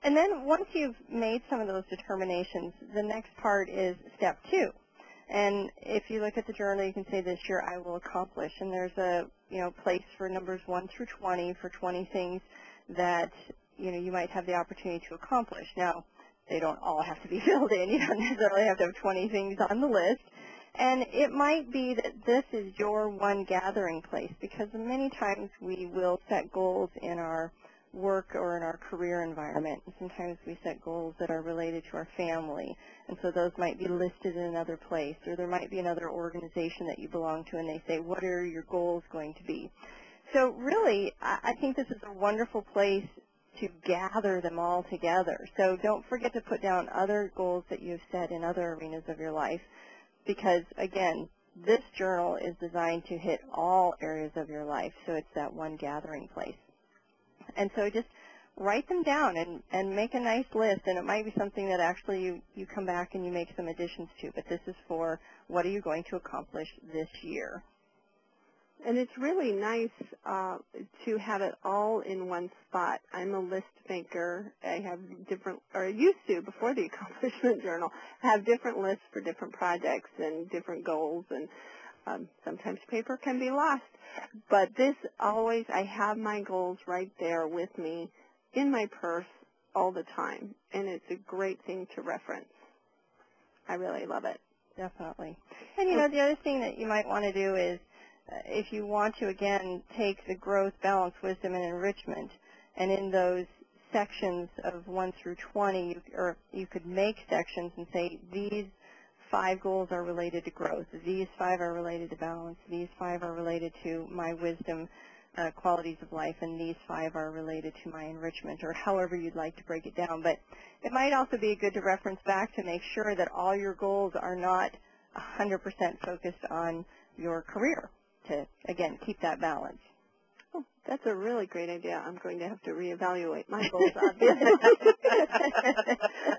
And then once you've made some of those determinations, the next part is step 2. And if you look at the journal, you can say this year I will accomplish. And there's a place for numbers 1 through 20 for 20 things that you might have the opportunity to accomplish. Now, they don't all have to be filled in. You don't necessarily have to have 20 things on the list. And it might be that this is your one gathering place, because many times we will set goals in our work or in our career environment. And sometimes we set goals that are related to our family, and so those might be listed in another place, or there might be another organization that you belong to, and they say, what are your goals going to be? So really, I think this is a wonderful place to gather them all together. So don't forget to put down other goals that you've set in other arenas of your life, because, again, this journal is designed to hit all areas of your life, so it's that one gathering place. And so just write them down and make a nice list, and it might be something that actually you come back and you make some additions to, but this is for what are you going to accomplish this year. And it's really nice to have it all in one spot. I'm a list maker. I have different, or I used to before the Accomplishment Journal, have different lists for different projects and different goals, and sometimes paper can be lost. But this always, I have my goals right there with me in my purse all the time, and it's a great thing to reference. I really love it. Definitely. And, the other thing that you might want to do is, if you want to, again, take the growth, balance, wisdom, and enrichment, and in those sections of 1 through 20, you could make sections and say, these 5 goals are related to growth, these 5 are related to balance, these 5 are related to my wisdom, qualities of life, and these 5 are related to my enrichment, or however you'd like to break it down. But it might also be good to reference back to make sure that all your goals are not 100% focused on your career, to, again, keep that balance. Oh, that's a really great idea. I'm going to have to reevaluate my goals, obviously.